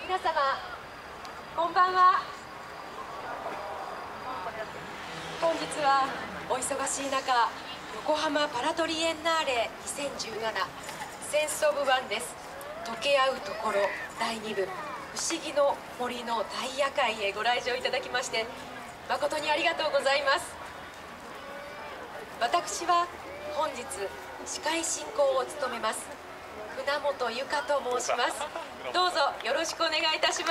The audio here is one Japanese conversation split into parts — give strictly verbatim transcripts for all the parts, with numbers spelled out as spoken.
皆様こんばんは。本日はお忙しい中、横浜パラトリエンナーレにせんじゅうななセンスオブワンです。溶け合うところだいに部不思議の森の大夜会へご来場いただきまして誠にありがとうございます。私は本日司会進行を務めます船本由香と申します。どうぞよろしくお願いいたします。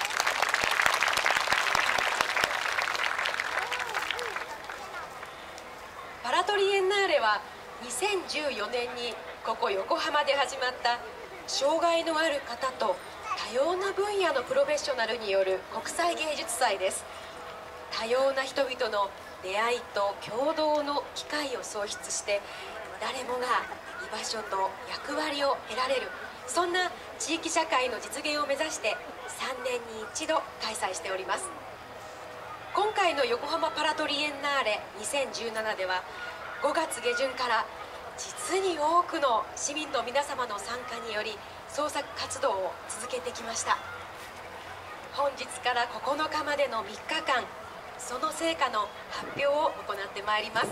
パラトリエンナーレはにせんじゅうよねんにここ横浜で始まった障害のある方と多様な分野のプロフェッショナルによる国際芸術祭です。多様な人々の出会いと共同の機会を創出して誰もが居場所と役割を得られる、そんな地域社会の実現を目指してさんねんに一度開催しております。今回の横浜パラトリエンナーレにせんじゅうななではごがつげじゅんから実に多くの市民の皆様の参加により創作活動を続けてきました。本日からここのかまでのみっかかん、その成果の発表を行ってまいります。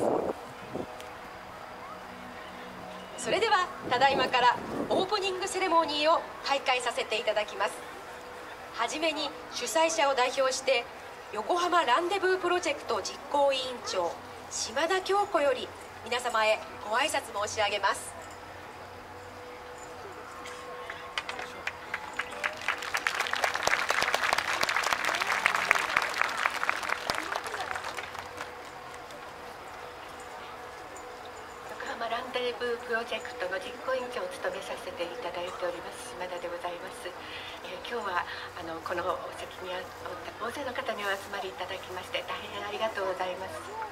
それではただいまからオープニングセレモニーを開会させていただきます。はじめに主催者を代表して横浜ランデブープロジェクト実行委員長島田京子より皆様へご挨拶申し上げます。 ランデブープロジェクトの実行委員長を務めさせていただいております島田でございます。えー、今日はあのこのお席におった大勢の方にお集まりいただきまして大変ありがとうございます。